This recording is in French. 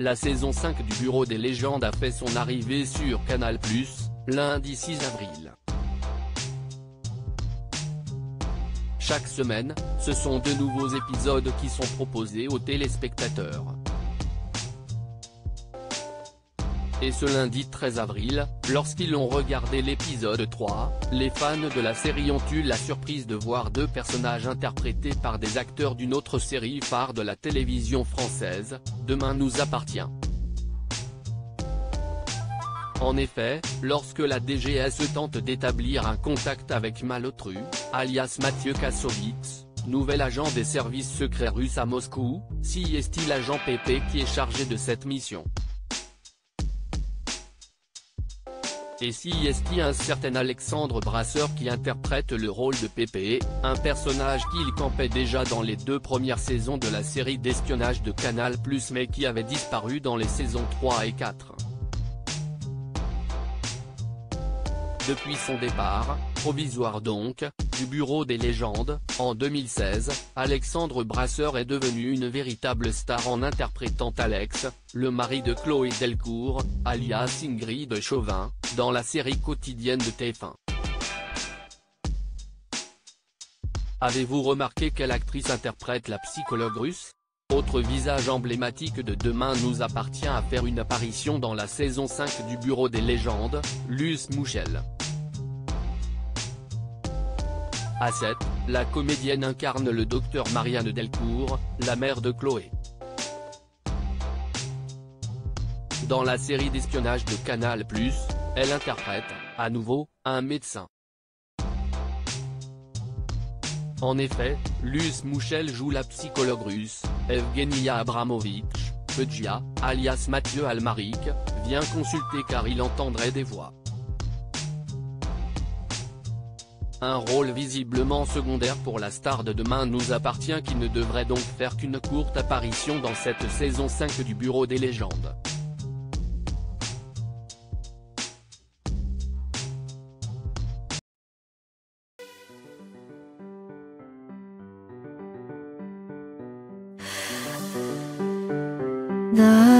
la saison 5 du Bureau des légendes a fait son arrivée sur Canal+, lundi 6 avril. Chaque semaine, ce sont de nouveaux épisodes qui sont proposés aux téléspectateurs. Et ce lundi 13 avril, lorsqu'ils ont regardé l'épisode 3, les fans de la série ont eu la surprise de voir deux personnages interprétés par des acteurs d'une autre série phare de la télévision française, Demain nous appartient. En effet, lorsque la DGSE tente d'établir un contact avec Malotru, alias Mathieu Kassovitz, nouvel agent des services secrets russes à Moscou, si est-il l'agent PP qui est chargé de cette mission. Et si est-il un certain Alexandre Brasseur qui interprète le rôle de PP, un personnage qu'il campait déjà dans les 2 premières saisons de la série d'espionnage de Canal+, mais qui avait disparu dans les saisons 3 et 4. Depuis son départ, provisoire donc, du Bureau des légendes, en 2016, Alexandre Brasseur est devenu une véritable star en interprétant Alex, le mari de Chloé Delcourt, alias Ingrid Chauvin, dans la série quotidienne de TF1. Avez-vous remarqué quelle actrice interprète la psychologue russe ? Autre visage emblématique de Demain nous appartient à faire une apparition dans la saison 5 du Bureau des légendes, Luce Mouchel. À 7, la comédienne incarne le docteur Marianne Delcourt, la mère de Chloé. Dans la série d'espionnage de Canal+, elle interprète, à nouveau, un médecin. En effet, Luce Mouchel joue la psychologue russe, Evgenia Abramovitch, Fedja, alias Mathieu Almarik, vient consulter car il entendrait des voix. Un rôle visiblement secondaire pour la star de Demain nous appartient qui ne devrait donc faire qu'une courte apparition dans cette saison 5 du Bureau des légendes. 나